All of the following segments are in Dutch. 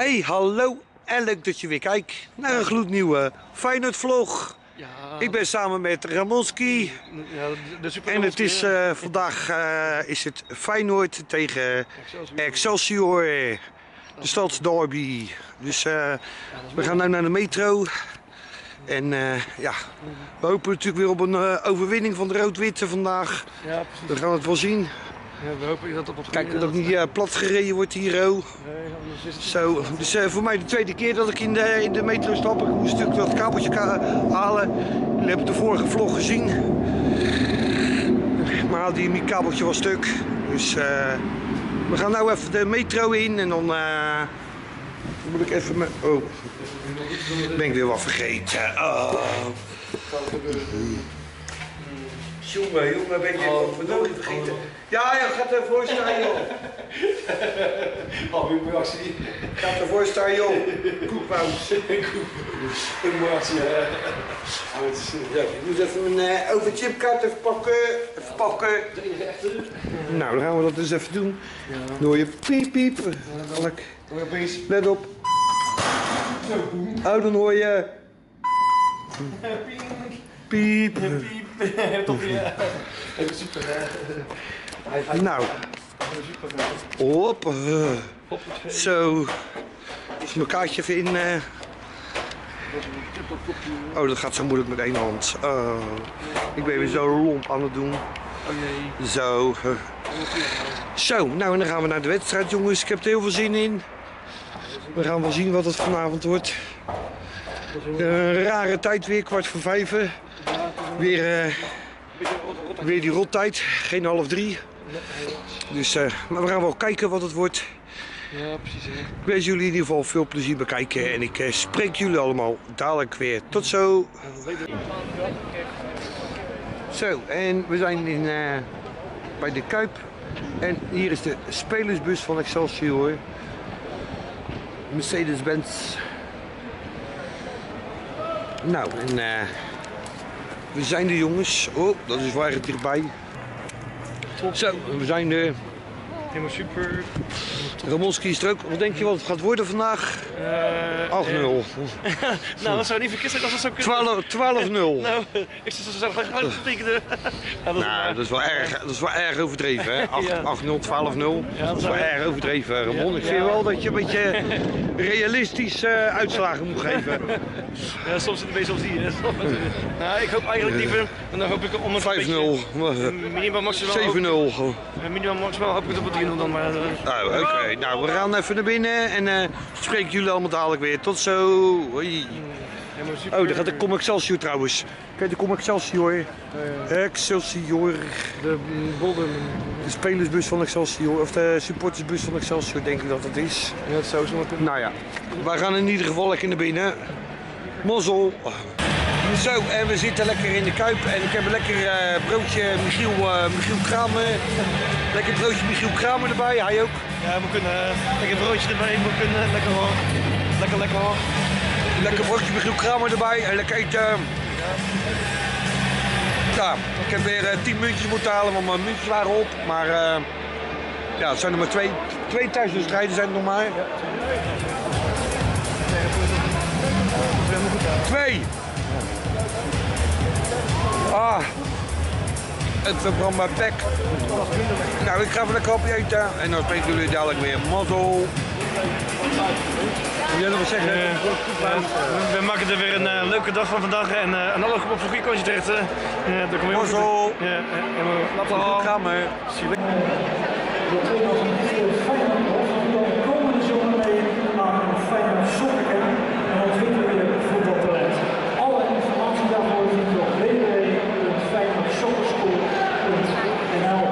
Hey, hallo en leuk dat je weer kijkt naar een gloednieuwe Feyenoord vlog. Ja, Ik ben samen met Ramonski ja, de super en het is vandaag is het Feyenoord tegen Excelsior, de stadsderby. Dus we gaan nu naar de metro en ja, we hopen natuurlijk weer op een overwinning van de rood-witte vandaag. Ja, precies. We gaan het wel zien. Ja, we hopen dat op Kijk, dat het niet plat gereden wordt hier. Oh. Nee, anders is het... Zo, dus voor mij de tweede keer dat ik in de metro stap. Ik moest natuurlijk dat kabeltje halen. Jullie hebben de vorige vlog gezien. Maar die kabeltje was stuk. Dus we gaan nou even de metro in en dan moet ik even mijn... Oh, ben ik weer wat vergeten. Oh. Jongen, ben je wat verdorie vergeten? Ja, gaat ervoor staan, joh. Alweer een actie. Gaat ervoor staan, joh. Koekpaus. Een mooie actie. Ja, ik moet even mijn overchipkaart even pakken. De enige echte. Nou, dan gaan we dat dus even doen. Dan hoor je piep piep. Let op. Oh, dan hoor je... Piep. Top, ja. Even super. Nou. Hop. Zo. Is mijn kaartje even in. Oh, dat gaat zo moeilijk met één hand. Oh. Ik ben weer zo lomp aan het doen. Oh jee. Zo. Zo, nou en dan gaan we naar de wedstrijd, jongens. Ik heb er heel veel zin in. We gaan wel zien wat het vanavond wordt. Een rare tijd weer, 4:15. Weer die rottijd, geen 2:30. Dus maar we gaan wel kijken wat het wordt. Ja, precies. Hè. Ik wens jullie in ieder geval veel plezier bij kijken en ik spreek jullie allemaal dadelijk weer. Tot zo. Zo, en we zijn bij de Kuip. En hier is de spelersbus van Excelsior. Mercedes-Benz. Nou, en we zijn er, jongens. Oh, dat is wel erg dichtbij. Zo, we zijn er. Helemaal super. Ramonski is er ook. Wat denk je wat het gaat worden vandaag? 8-0. Nou, dat zou niet verkeerd zijn als dat zou kunnen. 12-0. Nou, ik zou zo gaan betekenen. Nou, dat is wel erg overdreven, hè? 8-0, 12-0. Dat is wel erg overdreven, Ramon. Ik vind wel dat je een beetje realistisch uitslagen moet geven. Ja, soms zit het een beetje als die. Nou, ik hoop eigenlijk liever, en dan hoop ik om een 5-0. minimaal maximaal 7-0. minimaal maximaal hoop ik het op het 3-0 dan maar. Oh, oké. Nou, we gaan even naar binnen en spreken jullie allemaal dadelijk weer. Tot zo. Hoi. Oh, daar gaat de Com Excelsior trouwens. Kijk, de Com Excelsior. Excelsior. De bolder. De spelersbus van Excelsior, of de supportersbus van Excelsior denk ik dat het is. Ja, dat zou zo maar kunnen. Nou ja, wij gaan in ieder geval lekker naar binnen. Mozzel. Zo, en we zitten lekker in de Kuip en ik heb een lekker broodje Michiel Kramer. Lekker broodje Michiel Kramer erbij, hij ook. Ja, we kunnen lekker broodje erbij, we kunnen lekker hoor. Lekker hoor. Lekker broodje Michiel Kramer erbij en lekker eten. Ja, ik heb weer 10 muntjes moeten halen, want mijn muntjes waren op. Maar ja, het zijn er maar twee thuiswedstrijden zijn er nog maar. 2. Ah, het verbrandt mijn bek. Nou, ik ga even lekker hapje eten en dan spreken jullie dadelijk weer. Mazzel. Wil jij nog wat zeggen? We maken er weer een leuke dag van vandaag en een alle groep op zo'n goede kantje terecht. Mazzel. Ja, laten Ga maar. Komende zomer mee aan een Feyenoord Soccercamp en ontwikkelen we voetbaltalent. Alle informatie daarvoor vind je op www.feyenoordsoccerschool.nl.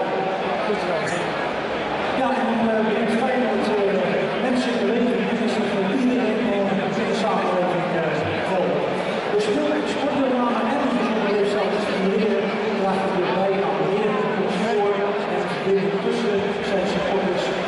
Ja, en dan brengt Feyenoord mensen in de leven die is voor iedereen in de samenleving gelden. Dus veel sportdeelname en de gezonde leefstijl te stimuleren draagt het weer bij aan meer voor en tussen zijn supporters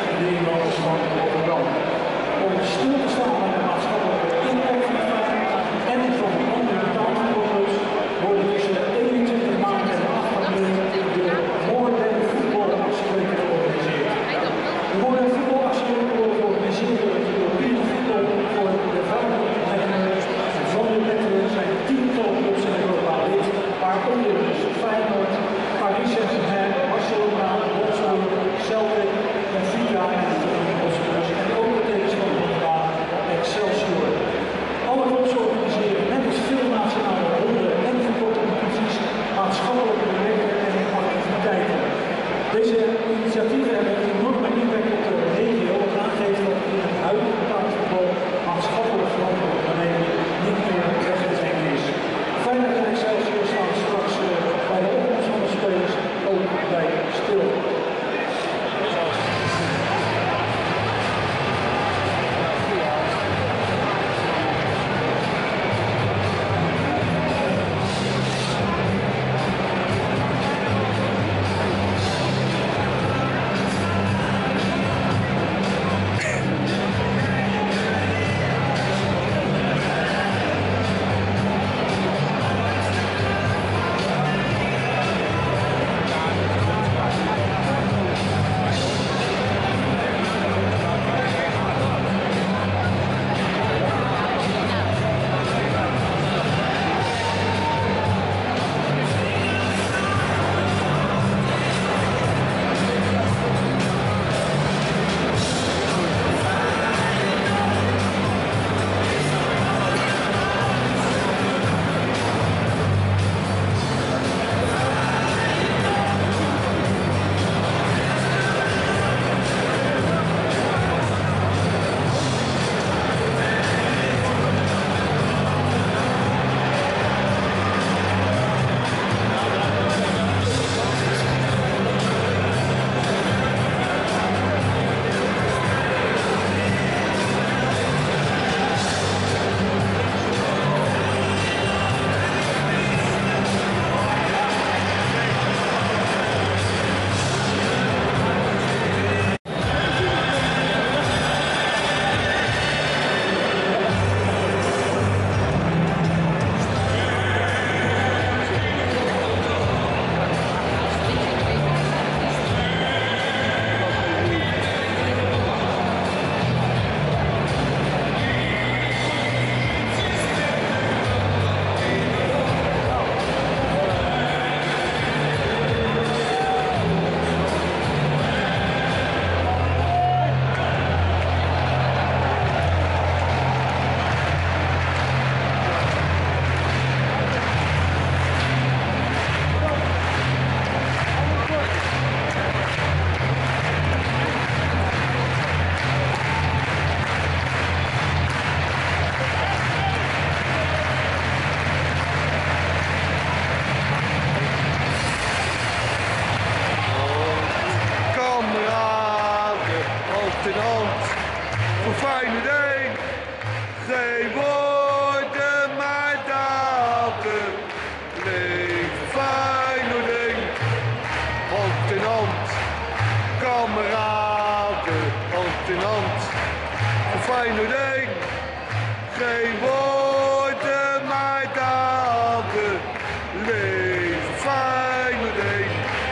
Feyenoord 1. Geen woorden mij danken. Leven Feyenoord 1.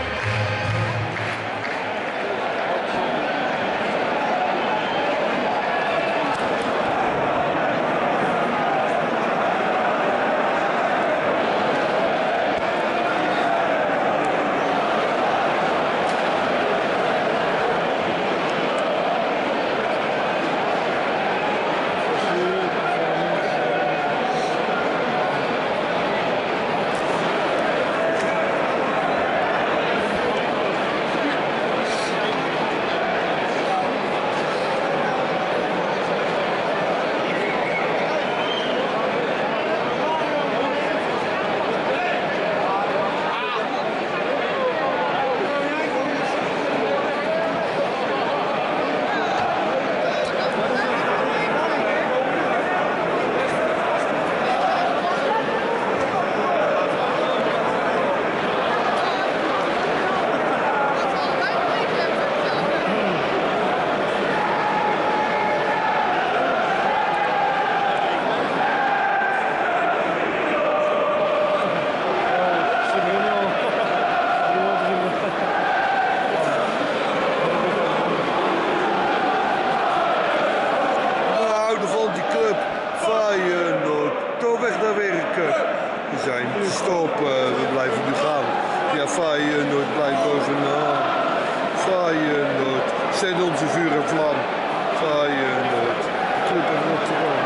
Toch weg naar werken. We zijn stoppen, we blijven nu gaan. Ja, Feyenoord blijft bovenaan. Feyenoord, zet onze vuur en vlam. Feyenoord, club in Rotterdam.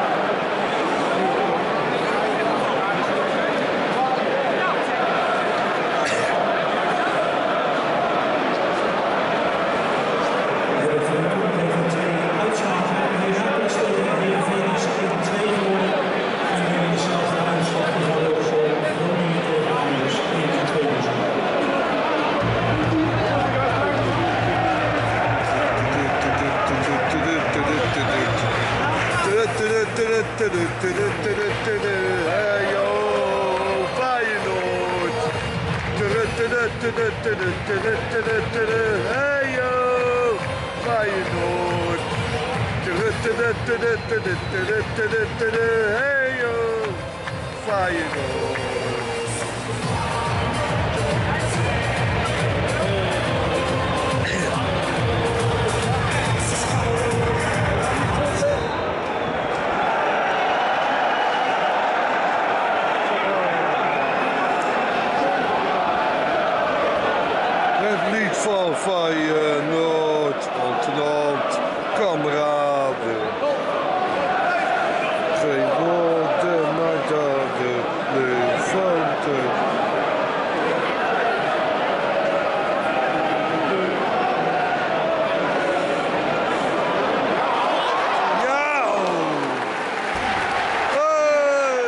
Hey yo, Feyenoord. Hey yo, Feyenoord. Hey yo, Feyenoord. Het lied van Feyenoord, Antenoord, kameraden. Geen woorden, maar daden, levendig. Ja! Hey!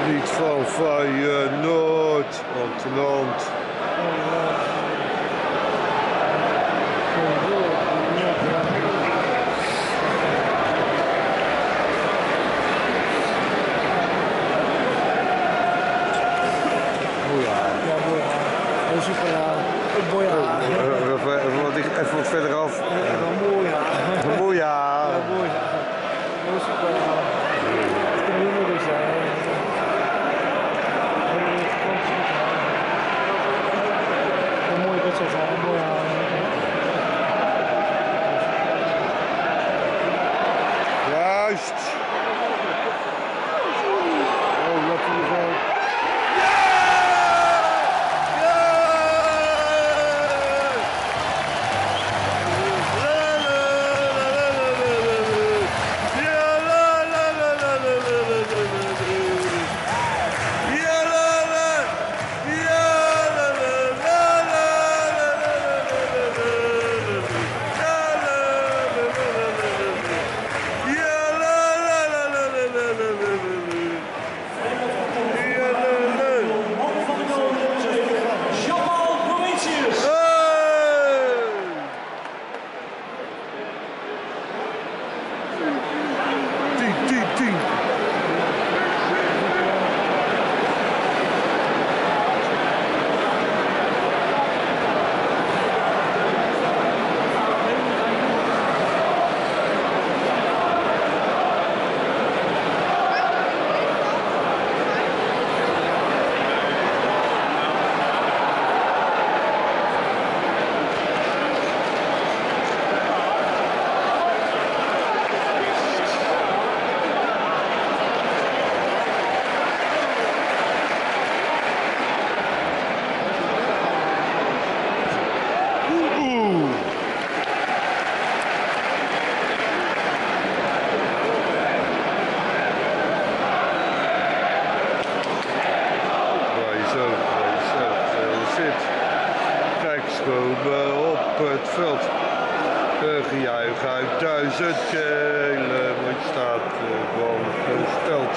Niet van Feyenoord, land te land. Even wat verderaf. Mooi, ja. Juist. Oh, dat is wel. Op het veld. Gejuich uit 1000 kelen, want je staat gewoon gesteld.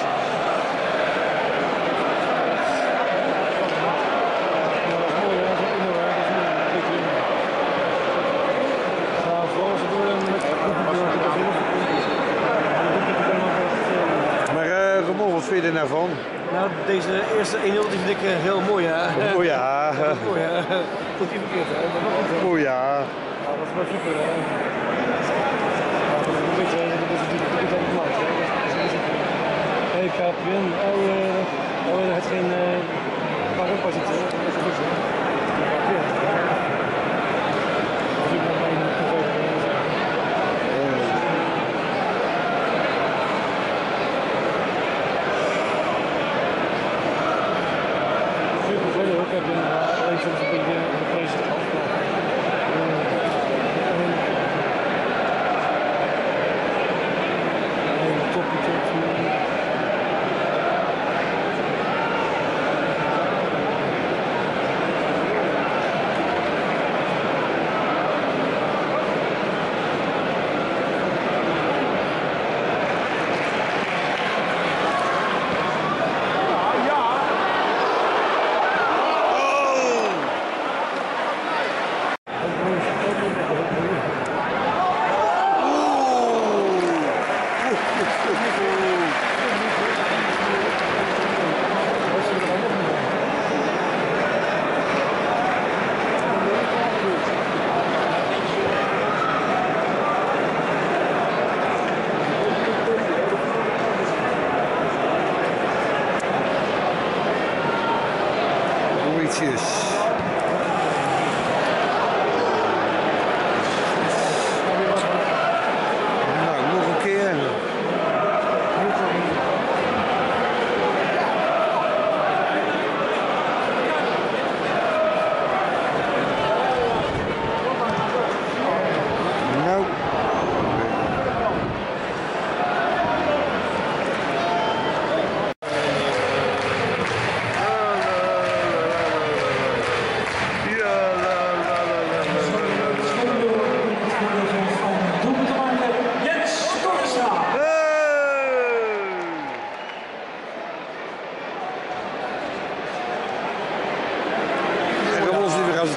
Maar Ramon, wat vind je er nou van? Nou, deze eerste 1-0 die vind ik heel mooi, hè? Oh ja. Mooi, hè? Tot die verkeerd, hè? Oh ja. Ja, dat is wel super, hè? Ja, dat is een beetje, dat is natuurlijk goed aan het maat, hè? Hey, Kapien, hij heeft geen Marokko zitten, hè? Dat is goed, hè? Ja.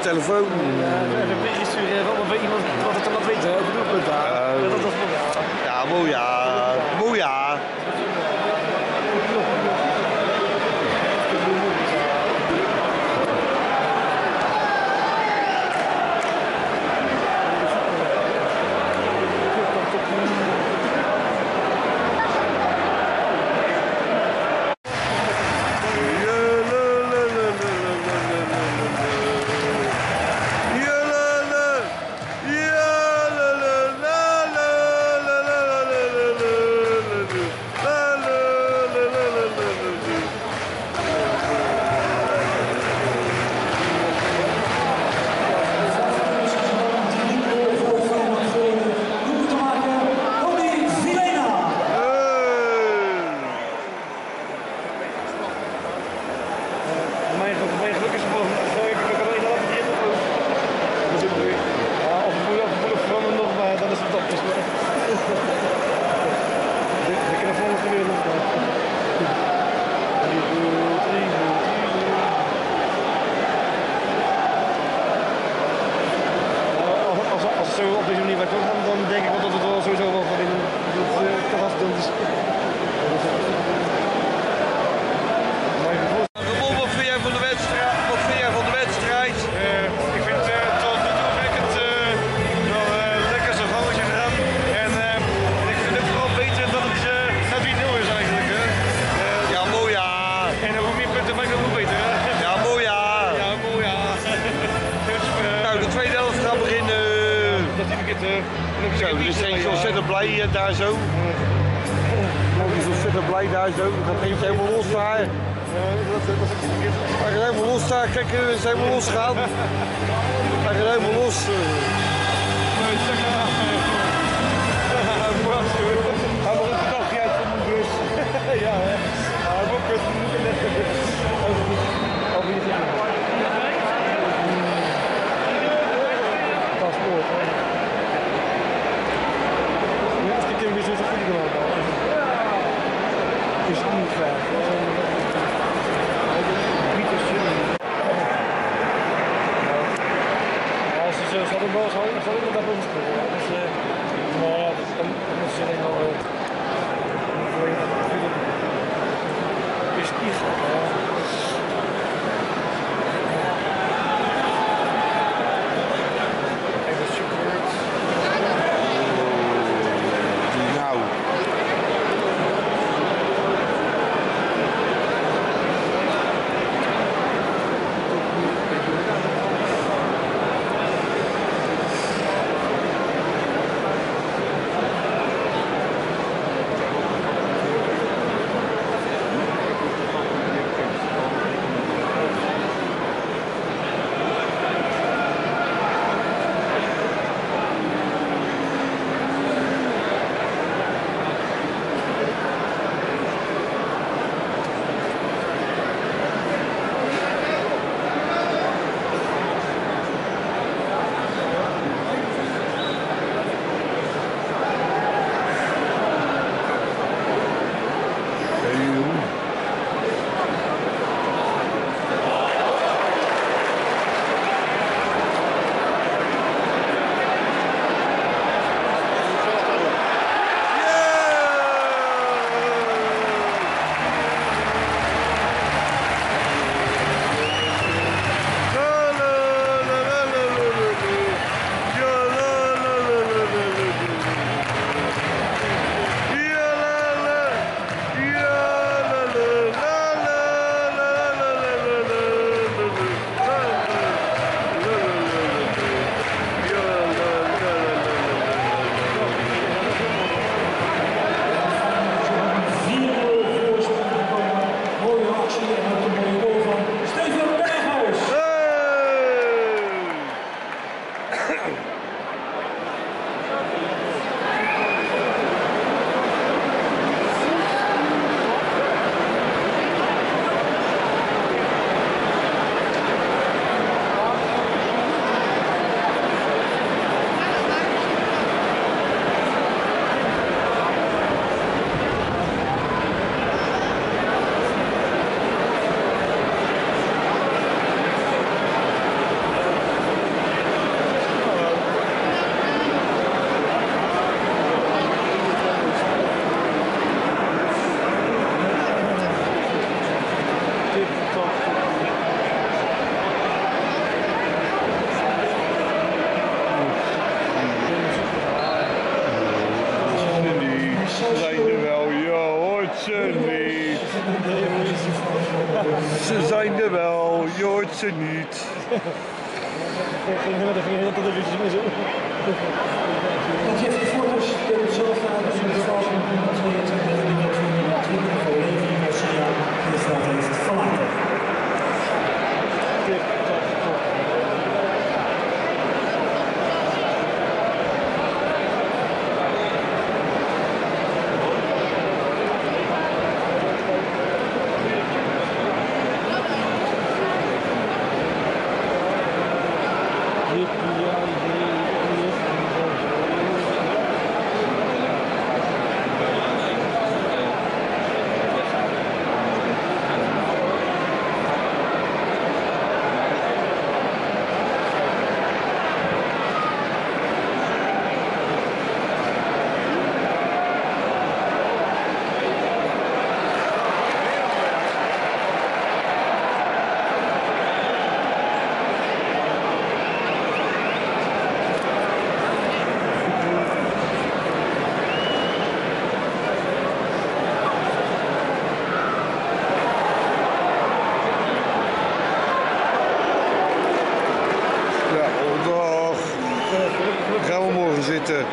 telefoon. En een berichtje sturen van of iemand wat het dan laat weten over het doelpunt daar. Dat was wel Ja, moja. Moja. Mijn geluk is er gewoon. Ik kan alleen laten beginnen. Ja, of het veranderen nog, maar dan is het op. De telefoon is er weer nog. Als het zo op deze manier werkt, dan denk ik wel dat het wel sowieso wel van in het terras doen. Wat vind jij van de wedstrijd? Wat vind jij van de wedstrijd? Ik vind het tot nu toe wel lekker zo gangetje gedaan. En ik vind het vooral beter dat het net 3-0 is eigenlijk. Ja, moja. En hoe meer punten maakt het hoe beter. Ja, moja. Ja, mooi ja. Nou, de tweede helft gaat beginnen. Dat zie ik het. Zo, dus Henk is ontzettend blij daar zo. Henk is ontzettend blij daar zo. Dat gaat helemaal los daar. Hij gaat helemaal los daar. Kijk, hij is helemaal losgegaan. Hij gaat helemaal los. Hij mag ook een dagje uit van de bus. Ja, hè. Maar hij moet het net over je zin. Paspoort, hè. Ik heb weer zo'n goed gedaan. Is het niet graag. Als ze zo zouden boos houden, zou ik met dat boven spelen. Dus, maar ja, dan moet ze alleen al. Is het niet graag. Even super. Nou. ze niet. Dat ging heel tot de ruzie mee zo. Dat heeft de foto's in zelf aan de Zuid-Vals van 122 en de 220 voor Levi Garcia het veld heeft verlaten. Gaan we morgen zitten.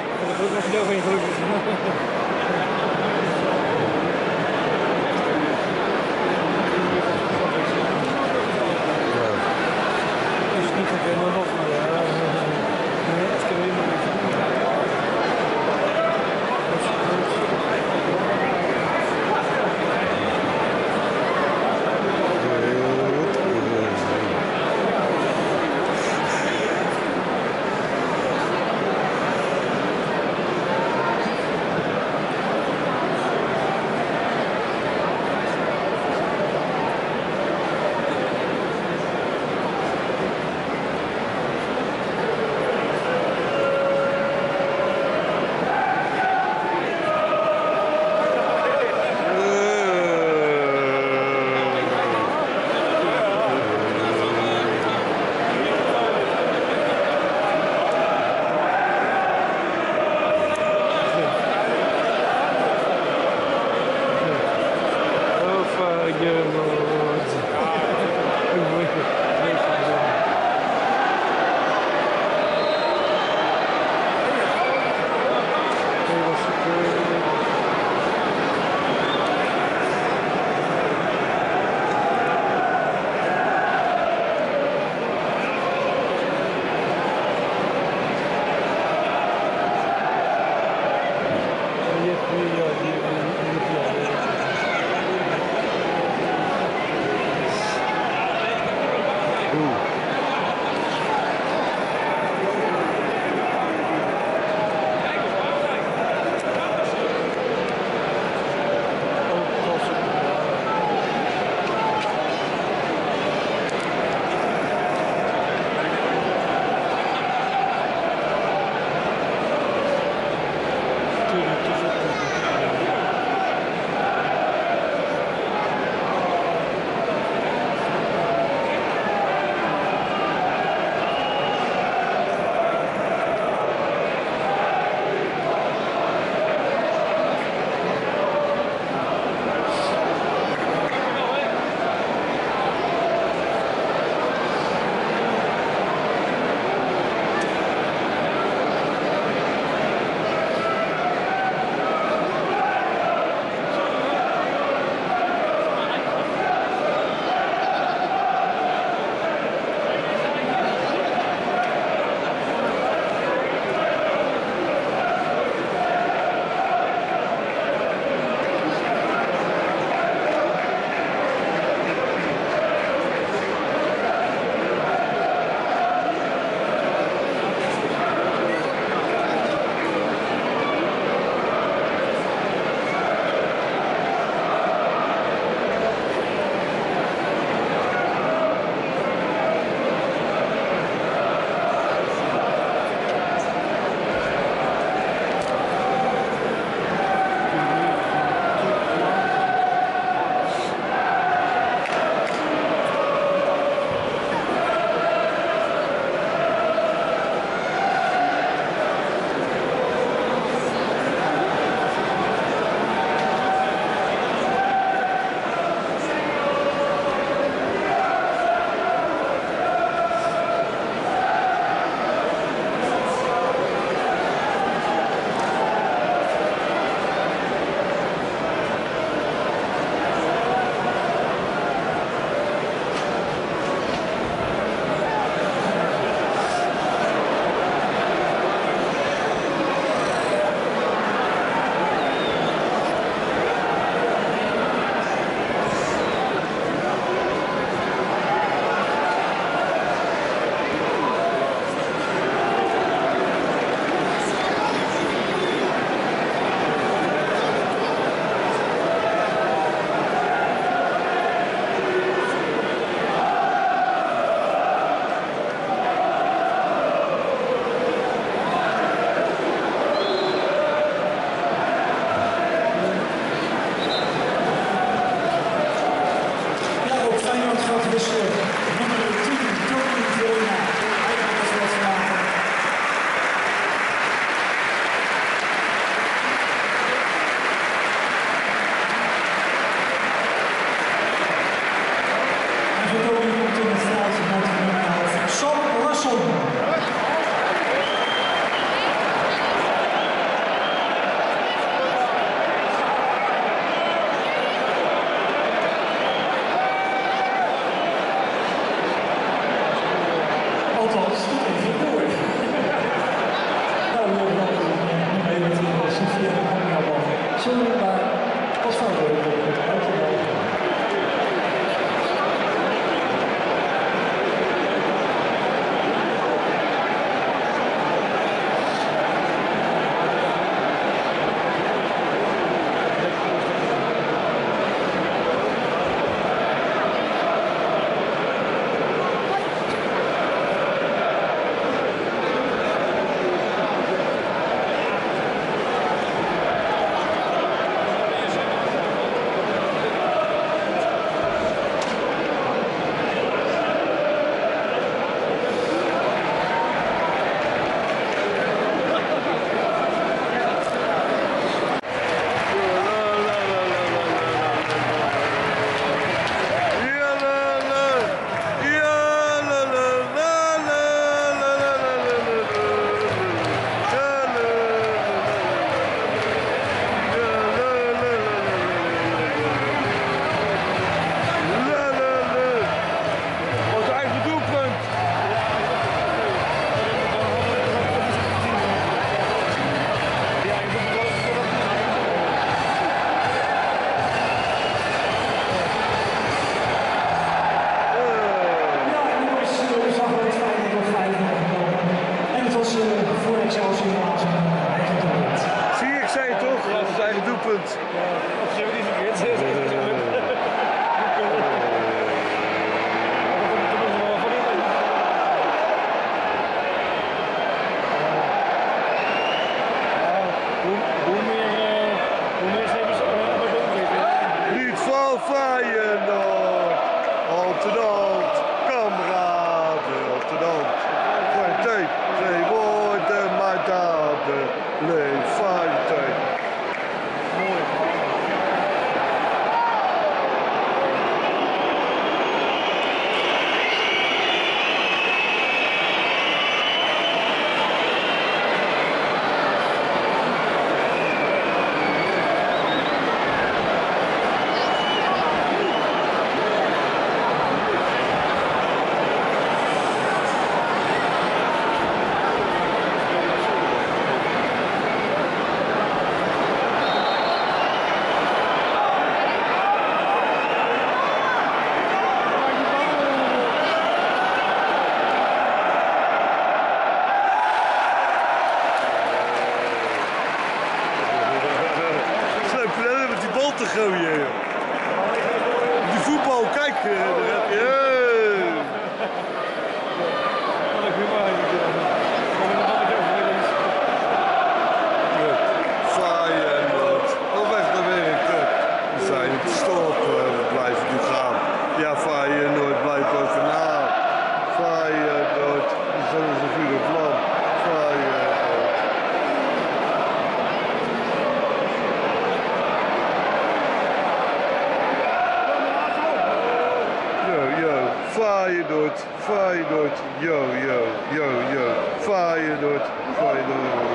Feyenoord, yo, yo, yo, yo. Feyenoord, Feyenoord.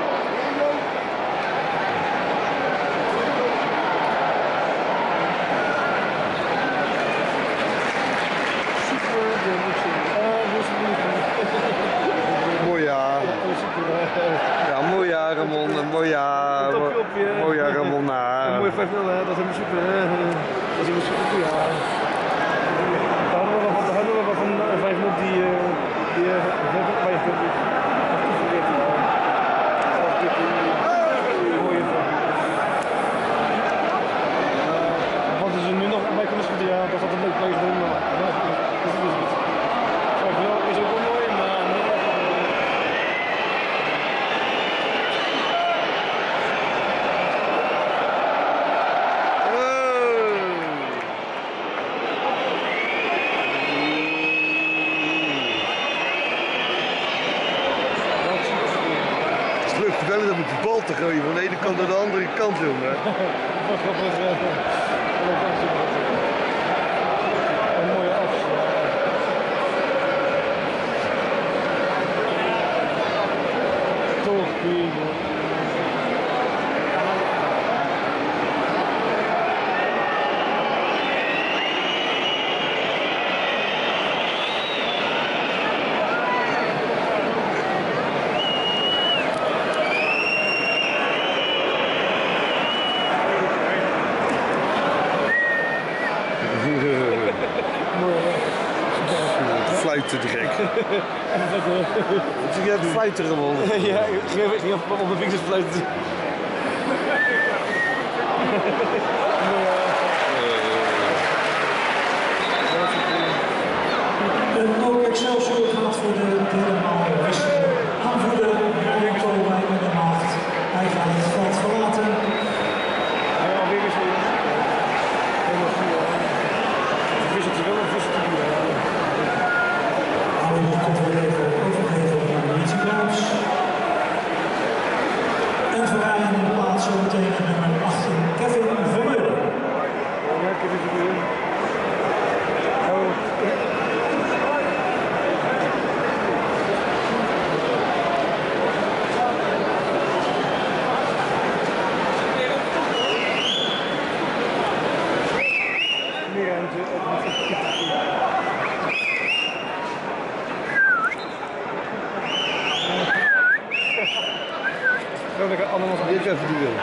Mooi jaar. Ja, mooi jaar, Ramon. Mooi jaar. Mooi jaar, Ramon. Mooi 5-0, hè? Dat is helemaal super, hè? Dat is helemaal super, ja. Daar hadden we wat van 5-0 die bij je kunt. Wat is er nu nog bij kunnen schieten? Ja, dat had een leuk blijven doen, maar dat is het niet. 5-0 is ook wel mooi, maar niet echt. Wel om met de bal te gooien van de ene kant naar de andere kant, jongen. Wat grappig. Een mooie afslag. Toch prima. Fluiten te gek. Wat zie jij het fluiten gewonnen? Ja, ik ging op mijn vingers fluiten. Een ook Excelsior gaat voor de derde maal wisselen. Aanvoerder Jan Tolwijk met de macht. Hij gaat het veld verlaten. Ja, alweer wisselen. Wisselt hij wel of wisselt hij niet? Aanvoerder komt weer even overgeven aan de politieplaats. En Verijn in de plaats zometeen nummer 18 Kevin Vermeulen. Ja, Kevin Vermeulen. Ik even die wil.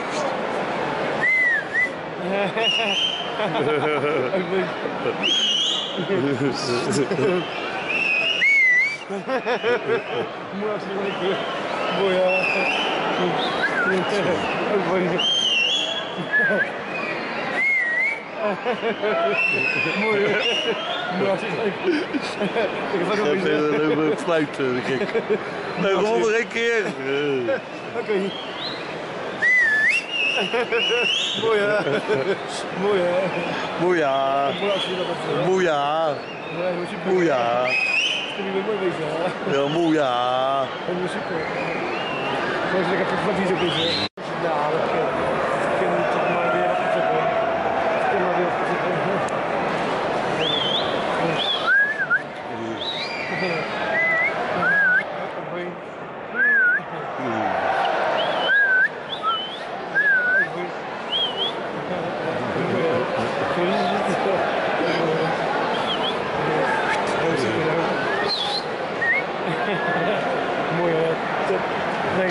Mooi afsluiten. Mooi, ja. Ook mooi. Mooi. Mooi afsluiten. Ik heb ook Even fluiten, gek. Nee, gewoon nog een keer. Oké. Mooi, hè? Mooi, hè? Mooi ja. Mooi afsluiten. Mooi ja. Mooi ja. Kun je weer mooi wezen, hè? Ja, mooi ja. Helemaal super. Gewoon lekker wat hier zo is. Ja, dat kan niet toch maar weer afzetten. Ik kan maar weer afzetten. Mooi, top. Nee.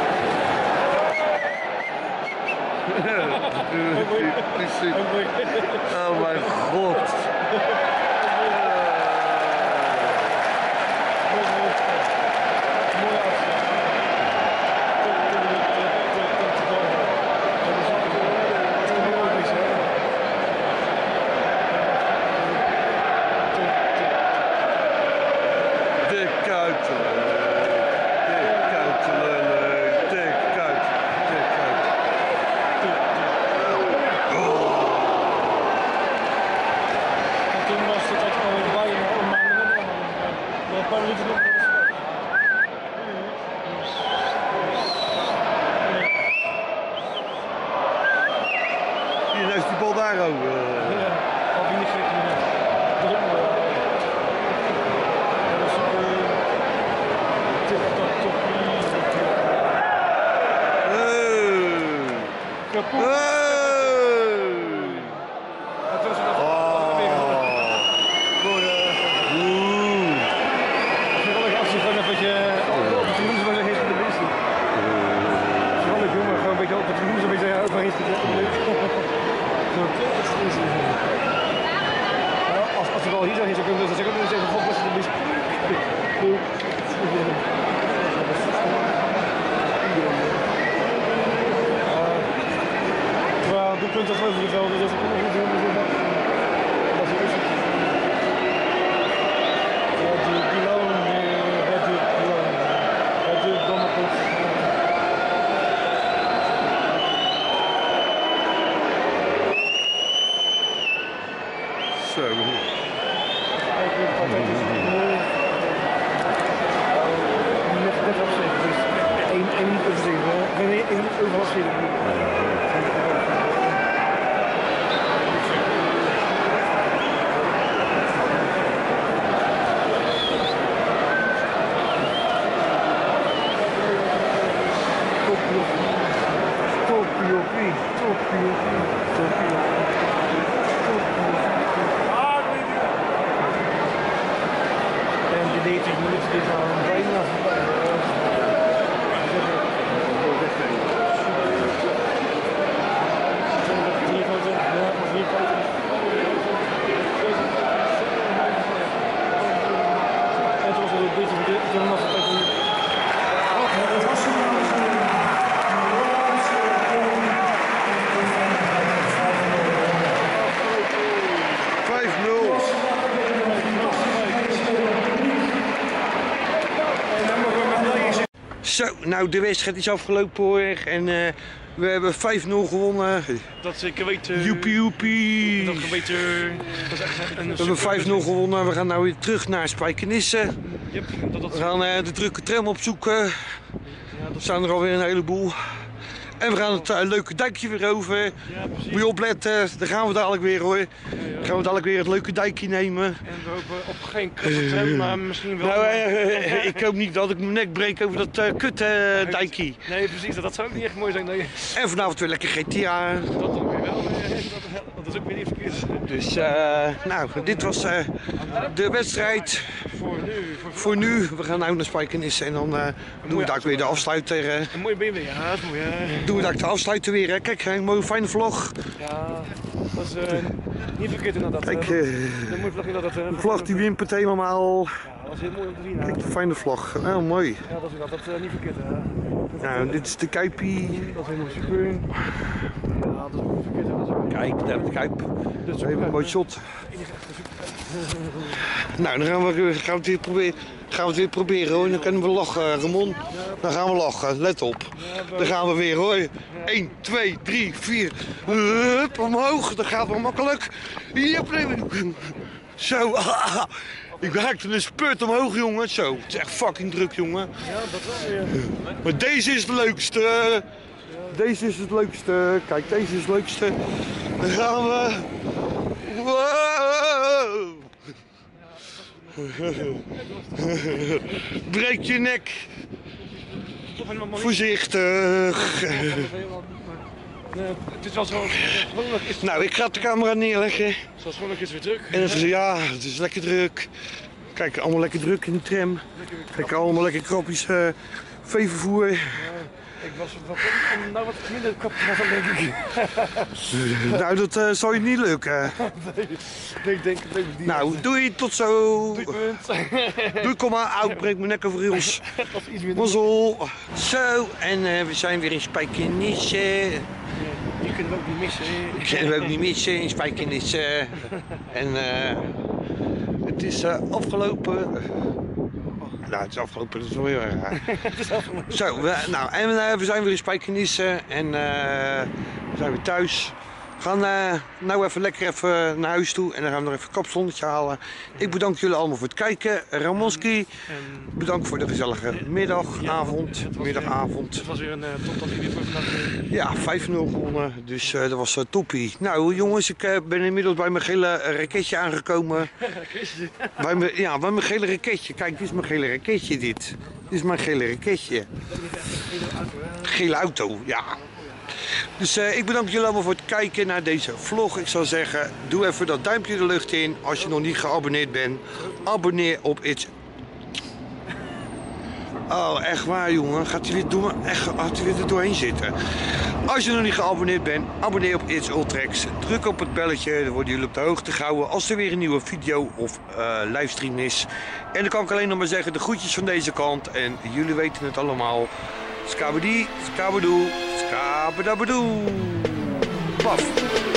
Oh mijn god. kapot. Het was een actie van een beetje op de tribune was geen de beste. Vooral ik jongen, gewoon een beetje op de tribune een beetje overheen als er al hier zijn, zou kunnen ze zeggen dat ze volgens de beste. Doelpunt dat geloof ik het wel, dus dat is ook niet doen. Dat is het. Zo. Zo, nou de wedstrijd is afgelopen hoor en we hebben 5-0 gewonnen. Dat zeker weten. Joepie joepie. Dat weten. Dat is echt een. We hebben 5-0 gewonnen, we gaan nou weer terug naar Spijkenisse. Yep, we gaan de drukke tram opzoeken. Er staan er alweer een heleboel. En we gaan het leuke dijkje weer over. Ja, moet je opletten, daar gaan we dadelijk weer hoor. Dan gaan we dadelijk weer het leuke dijkje nemen. En we hopen op geen tram, maar misschien wel. Nou, ik hoop niet dat ik mijn nek breek over dat dijkje. Nee, precies, dat zou ook niet echt mooi zijn. Nee. En vanavond weer lekker GTA. Dat dan weer wel. Dat is ook weer niet verkeerd. Dus, nou, dit was de wedstrijd. Voor nu. We gaan nu naar Spijkenisse en dan doen we daar weer de afsluiter. Een mooie BMW, ja, dat is mooi. Doen we daar de afsluiter weer. Hè. Kijk, een mooie fijne vlog. Ja, dat is niet verkeerd inderdaad. Kijk, een mooie vlog inderdaad. de vlag die wimpert helemaal. Ja, dat is heel mooi om te zien. Kijk, de fijne vlag. Oh, mooi. Ja, dat is inderdaad niet verkeerd. Nou, dit is de Kuipie. Dat is helemaal super. Ja, dat is ook niet verkeerd. Kijk, daar heb de Kuip. Dat is even een mooi shot. Nou, dan gaan we het weer proberen. Hoor. Dan kunnen we lachen, Ramon. Dan gaan we lachen, let op. Dan gaan we weer hoor. 1, 2, 3, 4. Hup, omhoog. Dat gaat wel makkelijk. Zo. Ik raakte een spurt omhoog, jongen. Zo, het is echt fucking druk, jongen. Ja, dat wel weer. Maar deze is de leukste. Deze is het leukste. Kijk, deze is het leukste. Dan gaan we. Wow. Breek je nek. Voorzichtig. Het is wel zo. Nou, ik ga de camera neerleggen. Zoals gewoonlijk is het weer druk. En dan ja, het is lekker druk. Kijk, allemaal lekker druk in de tram. Kijk, allemaal lekker krapjes veevervoer. Ik was nou wat minder kapot dan denk ik. Nou, dat zal je niet lukken. Nee, ik denk niet. Nou, doei, tot zo. Doei, kom maar, oud, breek mijn nek over rails. Mazzel. Zo, en we zijn weer in Spijkenisse. Je kunt hem ook niet missen. Ik kan hem ook niet missen in Spijkenisse. En het is afgelopen. Nou, het is afgelopen, dat is wel heel erg raar. Zo, we zijn weer in Spijkenisse en we zijn weer thuis. We gaan nou even naar huis toe en dan gaan we nog even een kapzonnetje halen. Ik bedank jullie allemaal voor het kijken. Ramonski, bedankt voor de gezellige middagavond. Het was weer een top video voor vandaag. Ja, 5-0 gewonnen, dus dat was toppie. Nou jongens, ik ben inmiddels bij mijn gele raketje aangekomen. bij mijn gele raketje. Kijk, dit is mijn gele raketje dit. Dit is mijn gele raketje. Gele auto, ja. Dus ik bedank jullie allemaal voor het kijken naar deze vlog. Ik zou zeggen, doe even dat duimpje de lucht in. Als je nog niet geabonneerd bent, abonneer op It's... Oh, echt waar jongen. Gaat hij weer er doorheen zitten. Als je nog niet geabonneerd bent, abonneer op It's Ultrex. Druk op het belletje, dan worden jullie op de hoogte gehouden als er weer een nieuwe video of livestream is. En dan kan ik alleen nog maar zeggen, de groetjes van deze kant. En jullie weten het allemaal. Skabadie, skabadoe, skabadabadoe. Paf.